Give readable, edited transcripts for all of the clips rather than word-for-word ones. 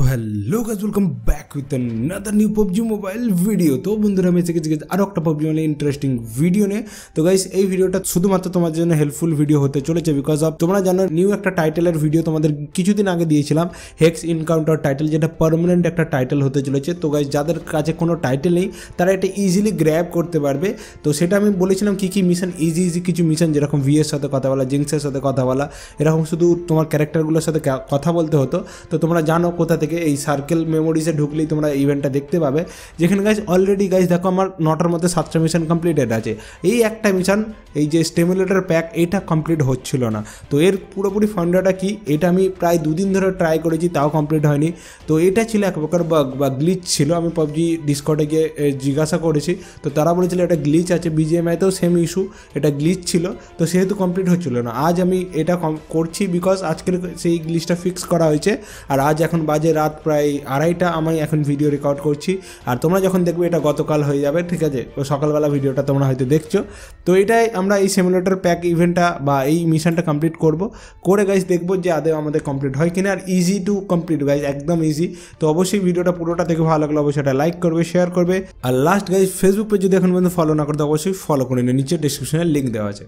Hello guys welcome back with another new PUBG mobile video. তো বন্ধুরা আমি এসে গেছি আরো একটা পবজি মানে ইন্টারেস্টিং ভিডিও নিয়ে। তো গাইস এই ভিডিওটা শুধুমাত্র তোমাদের জন্য হেল্পফুল ভিডিও হতে চলেছে, বিকজ অফ তোমরা জানো নিউ একটা টাইটেলের ভিডিও তোমাদের কিছুদিন আগে দিয়েছিলাম, হেক্স ইনকাউন্টার টাইটেল, যেটা পার্মানেন্ট একটা টাইটেল হতে চলেছে। তো গাইস যাদের কাছে কোনো টাইটেল নেই তারা এটা ইজিলি গ্র্যাব করতে পারবে। তো সেটা আমি বলেছিলাম কি কি মিশন, ইজি কিছু মিশন, যেরকম ভিএর সাথে কথা বলা, জিংসের সাথে কথা বলা, এরকম শুধু তোমার ক্যারেক্টারগুলোর সাথে কথা বলতে হতো। তো তোমরা জানো কোথা থেকে, এই সার্কেল মেমোরিজে ঢুকলেই তোমরা ইভেন্টটা দেখতে পাবে, যেখানে গাইজ অলরেডি গাইজ দেখো আমার 9টার মধ্যে 7টা মিশন কমপ্লিটেড আছে। এই একটা মিশন, এই যে স্টিমুলেটর প্যাক, এইটা কমপ্লিট হচ্ছিল না। তো এর পুরোপুরি ফান্ডাটা কি, এটা আমি প্রায় 2 দিন ধরে ট্রাই করেছি, তাও কমপ্লিট হয়নি। তো এটা ছিল এক প্রকার বাগ বা গ্লিচ ছিল। আমি পাবজি ডিসকর্ডে গিয়ে জিজ্ঞাসা করেছি, তো তারা বলেছিল এটা গ্লিচ আছে, বিজিএমআইতেও সেম ইস্যু, এটা গ্লিচ ছিল। তো সেহেতু কমপ্লিট হচ্ছিল না। আজ আমি এটা করছি বিকজ আজকের সেই গ্লিচটা ফিক্স করা হয়েছে। আর আজ এখন বাজে রাত প্রায় 2:30, আমি এখন ভিডিও রেকর্ড করছি। আর তোমরা যখন দেখবে এটা গতকাল হয়ে যাবে, ঠিক আছে? তো সকালবেলা ভিডিওটা তোমরা হয়তো দেখছো। তো এটাই আমরা এই সিমুলেটর প্যাক ইভেন্টটা বা এই মিশনটা কমপ্লিট করে গাইজ দেখবো যে আদৌ আমাদের কমপ্লিট হয় কিনা। আর ইজি টু কমপ্লিট গাইজ, একদম ইজি। তো অবশ্যই ভিডিওটা পুরোটা দেখে ভালো লাগলে অবশ্যই এটা লাইক করবে, শেয়ার করবে। আর লাস্ট গাইজ ফেসবুক পেজ যদি এখন পর্যন্ত ফলো না করতে অবশ্যই ফলো করে নিন, নিচে ডিসক্রিপশনে লিঙ্ক দেওয়া আছে।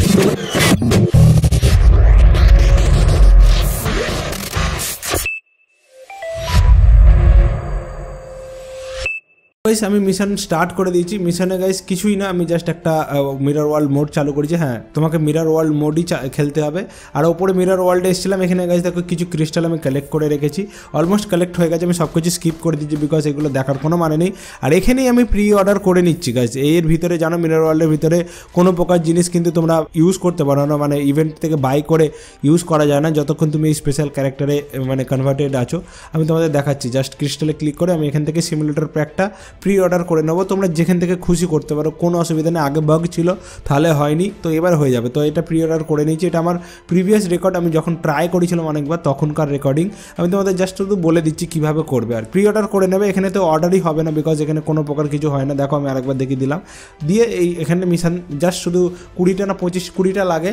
গাইস আমি মিশন স্টার্ট করে দিয়েছি। মিশনে গাইস কিছুই না, আমি জাস্ট একটা মিরর ওয়ার্ল্ড মোড চালু করেছি। হ্যাঁ, তোমাকে মিরর ওয়ার্ল্ড মোডই খেলতে হবে। আর ওপরে মিরর ওয়ার্ল্ডে এসেছিলাম, এখানে গাইস দেখো কিছু ক্রিস্টাল আমি কালেক্ট করে রেখেছি, অলমোস্ট কালেক্ট হয়ে গেছে। আমি সব কিছু স্কিপ করে দিচ্ছি বিকজ এগুলো দেখার কোনো মানে নেই। আর এখানেই আমি প্রি অর্ডার করে নিচ্ছি গাইস। এর ভিতরে জানো মিরর ওয়ার্ল্ডের ভিতরে কোনো প্রকার জিনিস কিন্তু তোমরা ইউজ করতে পারো না, মানে ইভেন্ট থেকে বাই করে ইউজ করা যায় না যতক্ষণ তুমি এই স্পেশাল ক্যারেক্টারে মানে কনভার্টেড আছো। আমি তোমাদের দেখাচ্ছি, জাস্ট ক্রিস্টালে ক্লিক করে আমি এখান থেকে সিমুলেটর প্যাকটা প্রি অর্ডার করে নেবো। তোমরা যেখান থেকে খুশি করতে পারো, কোনো অসুবিধা নেই। আগে বাগ ছিল তাহলে হয়নি, তো এবার হয়ে যাবে। তো এটা প্রি অর্ডার করে নিয়েছি। এটা আমার প্রিভিয়াস রেকর্ড, আমি যখন ট্রাই করেছিলাম অনেকবার তখনকার রেকর্ডিং। আমি তোমাদের জাস্ট শুধু বলে দিচ্ছি কীভাবে করবে। আর প্রি অর্ডার করে নেবে, এখানে তো অর্ডারই হবে না বিকজ এখানে কোনো প্রকার কিছু হয় না। দেখো আমি আরেকবার দেখিয়ে দিলাম, দিয়ে এই এখানে মিশন জাস্ট শুধু 20টা না 25-20টা লাগে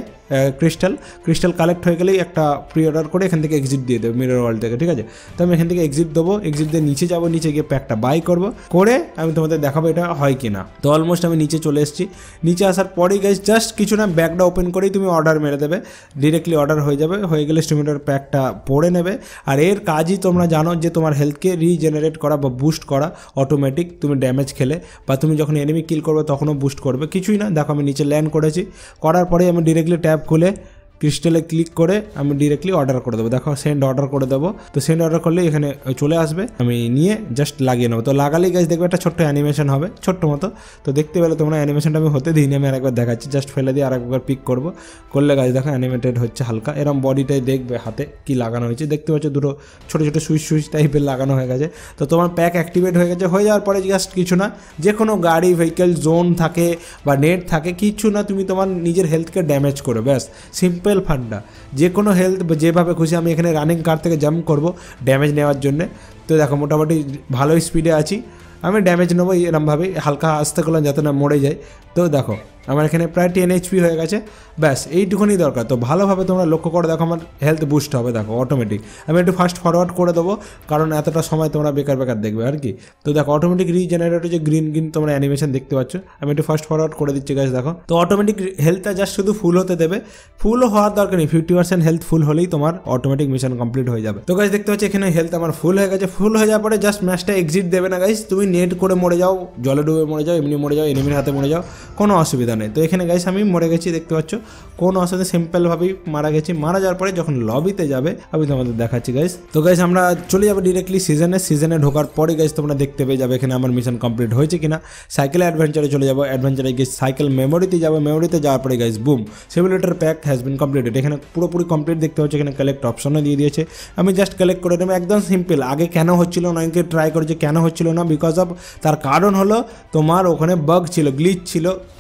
ক্রিস্টাল কালেক্ট হয়ে গেলেই একটা প্রি অর্ডার করে এখান থেকে এক্সিট দিয়ে দেবে মিরর ওয়ার্ল্ড থেকে, ঠিক আছে? তো আমি এখান থেকে এক্সিট দেবো, এক্সিট দিয়ে নিচে যাবো, নিচে গিয়ে প্যাকটা বাই করবো, করে আমি তোমাদের দেখাবো এটা হয় কিনা। তো অলমোস্ট আমি নিচে চলে এসেছি। নিচে আসার পরেই গাইস জাস্ট কিছু না, ব্যাগটা ওপেন করেই তুমি অর্ডার মেরে দেবে, ডিরেক্টলি অর্ডার হয়ে যাবে। হয়ে গেলে স্টিমুলেটর প্যাকটা পড়ে নেবে। আর এর কাজই তোমরা জানো যে তোমার হেলথকে রিজেনারেট করা বা বুস্ট করা অটোমেটিক, তুমি ড্যামেজ খেলে বা তুমি যখন এনিমি কিল করবে তখনও বুস্ট করবে। কিছুই না, দেখো আমি নিচে ল্যান্ড করেছি, করার পরেই আমি ডিরেক্টলি ট্যাব খুলে ক্রিস্টালে ক্লিক করে আমি ডিরেক্টলি অর্ডার করে দেবো। দেখো সেন্ড অর্ডার করে দেবো। তো সেন্ড অর্ডার করলে এখানে চলে আসবে, আমি নিয়ে জাস্ট লাগিয়ে নেবো। তো লাগালেই গাইজ দেখবে একটা ছোট্ট অ্যানিমেশন হবে, ছোট্ট মতো। তো দেখতে পেলে তোমরা অ্যানিমেশনটা আমি হতে দিইনি, আমি আরেকবার দেখাচ্ছি, জাস্ট ফেলে দিয়ে আরেকবার পিক করবো, করলে গাইজ দেখো অ্যানিমেটেড হচ্ছে হালকা। এরকম বডিটাই দেখবে হাতে কি লাগানো হয়েছে, দেখতে পাচ্ছ দুটো ছোটো ছোটো সুইচ টাইপের লাগানো হয়ে গেছে। তো তোমার প্যাক অ্যাক্টিভেট হয়ে গেছে। হয়ে যাওয়ার পরে জাস্ট কিছু না, যে কোনো গাড়ি ভেহিকেল জোন থাকে বা নেট থাকে, কিছু না, তুমি তোমার নিজের হেলথকে ড্যামেজ করো, ব্যাস সিম্পল ফান্ডা। যে কোনো হেলথ যেভাবে খুশি, আমি এখানে রানিং কার থেকে জাম্প করবো ড্যামেজ নেওয়ার জন্যে। তো দেখো মোটামুটি ভালো স্পিডে আছি, আমি ড্যামেজ নেবো এরমভাবেই, হালকা আসতে করলাম যাতে না মরে যায়। তো দেখো আমার এখানে প্রায় 10 HP হয়ে গেছে, ব্যাস এইটুকুনি দরকার। তো ভালোভাবে তোমরা লক্ষ্য করে দেখো, আমার হেলথ বুস্ট হবে, দেখো অটোমেটিক। আমি একটু ফাস্ট ফরওয়ার্ড করে দেবো, কারণ এতটা সময় তোমরা বেকার দেখবে আর কি। তো দেখো অটোমেটিক রিজেনারেট হচ্ছে, গ্রিন তোমরা অ্যানিমেশন দেখতে পাচ্ছ। আমি একটু ফাস্ট ফরওয়ার্ড করে দিচ্ছি গাইস, দেখো। তো অটোমেটিক হেলথটা জাস্ট শুধু ফুল হতে দেবে, ফুলও হওয়ার দরকার নেই, 50% হেলথ ফুল হলেই তোমার অটোমেটিক মিশন কমপ্লিট হয়ে যাবে। তো গাইস দেখতে পাচ্ছি এখানে হেলথ আমার ফুল হয়ে গেছে। ফুল হয়ে যাওয়ার পরে জাস্ট ম্যাচটা এক্সিট দেবে না গাইস, তুমি নেট করে মরে যাও, জলে ডুবে মরে যাও, এমনি মরে যাও, এনিমির হাতে মরে যাও, কোনো অসুবিধা নেই। তো এখানে গাইস আমি মরে গেছি, দেখতে পাচ্ছ, কোনো অসুবিধা, সিম্পলভাবেই মারা গেছি। মারা যাওয়ার পরে যখন লবিতে যাবে আমি তোমাদের দেখাচ্ছি গাইস। তো গাইস আমরা চলে যাবো ডিরেক্টলি সিজনে ঢোকার পরে গাইস তোমরা দেখতে পেয়ে যাবে এখানে আমার মিশন কমপ্লিট হয়েছে কিনা। সাইকেল অ্যাডভেঞ্চারে চলে যাবো, অ্যাডভেঞ্চারে গিয়ে সাইকেল মেমোরিতে যাবো, মেমোরিতে যাওয়ার পরে guys boom, simulator pack has been completed. এখানে পুরোপুরি কমপ্লিট দেখতে পাচ্ছ, এখানে কালেক্ট অপশনও দিয়ে দিয়েছে। আমি জাস্ট কালেক্ট করে নেবো, একদম সিম্পল। আগে কেন হচ্ছিল না, অনেকে ট্রাই করেছে কেন হচ্ছিল না, বিকজ অফ তার কারণ হলো তোমার ওখানে বাগ ছিল, গ্লিচ ছিল। তো সেহেতু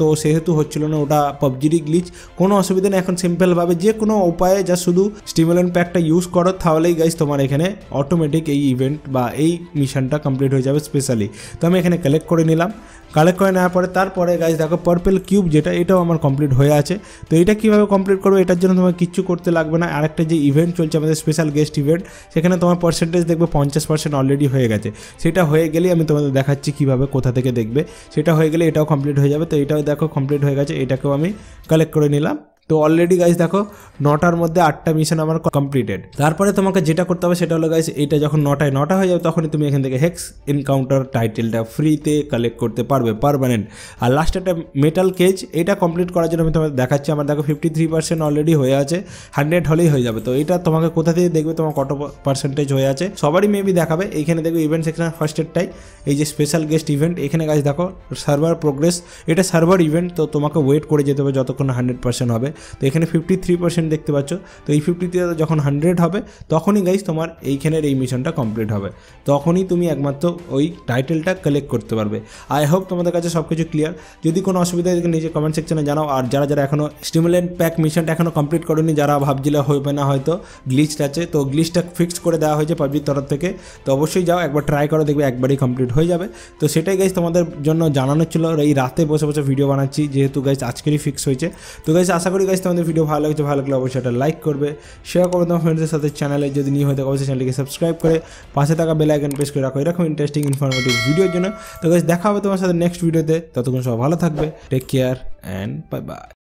যেহেতু হচ্ছিল না, ওটা পাবজিরই গ্লিচ, কোনো অসুবিধা নেই। এখন সিম্পলভাবে যে কোনো উপায়ে যা শুধু স্টিমুলেন্ট প্যাকটা ইউজ করো, তাহলেই গাইজ তোমার এখানে অটোমেটিক এই ইভেন্ট বা এই মিশনটা কমপ্লিট হয়ে যাবে স্পেশালি। তো আমি এখানে কালেক্ট করে নিলাম। কালেক্ট করে নেওয়ার পরে তারপরে গাইজ দেখো পার্পল কিউব যেটা, এটাও আমার কমপ্লিট হয়ে আছে। তো এটা কীভাবে কমপ্লিট করবো, এটার জন্য তোমার কিচ্ছু করতে লাগবে না। আরেকটা যে ইভেন্ট চলছে আমাদের স্পেশাল গেস্ট ইভেন্ট, সেখানে তোমার পার্সেন্টেজ দেখবে 50% অলরেডি হয়ে গেছে। সেটা হয়ে গেলেই আমি তোমাদের দেখাচ্ছি কীভাবে কোথা থেকে দেখবে। সেটা হয়ে গেলে এটাও কমপ্লিট হয়ে যাবে। তো এটাও দেখো কমপ্লিট হয়ে গেছে, এটাকেও আমি কালেক্ট করে নিলাম। তো অলরেডি গাইজ দেখো 9টার মধ্যে 8টা মিশন আমার কমপ্লিটেড। তারপরে তোমাকে যেটা করতে হবে সেটা হলো গাইজ, এটা যখন 9টা হয়ে যাবে তখনই তুমি এখান থেকে হেক্স এনকাউন্টার টাইটেলটা ফ্রিতে কালেক্ট করতে পারবে পারমানেন্ট। আর লাস্ট একটা মেটাল কেজ, এটা কমপ্লিট করার জন্য আমি তোমাকে দেখাচ্ছি। আমার দেখো 53% অলরেডি হয়ে আছে, 100 হলেই হয়ে যাবে। তো এটা তোমাকে কোথা থেকে দেখবে, তোমার কত পার্সেন্টেজ হয়ে আছে সবারই মেবি দেখাবে। এইখানে দেখবে ইভেন্ট সেকশন ফার্স্টেরটাই, এই যে স্পেশাল গেস্ট ইভেন্ট, এখানে গাইজ দেখো সার্ভার প্রোগ্রেস, এটা সার্ভার ইভেন্ট। তো তোমাকে ওয়েট করে যেতে হবে যতক্ষণ 100% হবে। তো এখানে 53% দেখতে পাচ্ছ। তো এই 53 যখন 100 হবে তখনই গাইজ তোমার এইখানের এই মিশনটা কমপ্লিট হবে, তখনই তুমি একমাত্র ওই টাইটেলটা কালেক্ট করতে পারবে। আই হোপ তোমাদের কাছে সব কিছু ক্লিয়ার। যদি কোনো অসুবিধা হয় নিজে কমেন্ট সেকশনে জানাও। আর যারা যারা এখনও স্টিমুলেন্ট প্যাক মিশনটা এখনও কমপ্লিট করেনি, যারা ভাবছিলে হবে না হয়তো গ্লিচটা আছে, তো গ্লিচটা ফিক্স করে দেওয়া হয়েছে পাবজির তরফ থেকে। তো অবশ্যই যাও একবার ট্রাই করো, দেখবে একবারই কমপ্লিট হয়ে যাবে। তো সেটাই গাইজ তোমাদের জন্য জানানোর ছিল। এই রাতে বসে বসে ভিডিও বানাচ্ছি, যেহেতু গাইজ আজকেরই ফিক্স হয়েছে। তো গাইজ আশা করি গাইজ তোমাদের ভিডিও ভালো লাগছে, ভালো লাগলে অবশ্যই এটা লাইক করবে, শেয়ার করবে তোমার ফ্রেন্ডসদের সাথে। চ্যানেলে যদি নিয়ে হয়ে থাকে অবশ্যই চ্যানেলটিকে সাবস্ক্রাইব করে পাশে থাকা বেল আইকন প্রেস করে রাখো এরকম ইন্টারেস্টিং ইনফরমেটিভ ভিডিওর জন্য। তো গাইজ দেখা হবে তোমার সাথে নেক্সট ভিডিওতে, ততক্ষণ সব ভালো থাকবে, take care and bye by.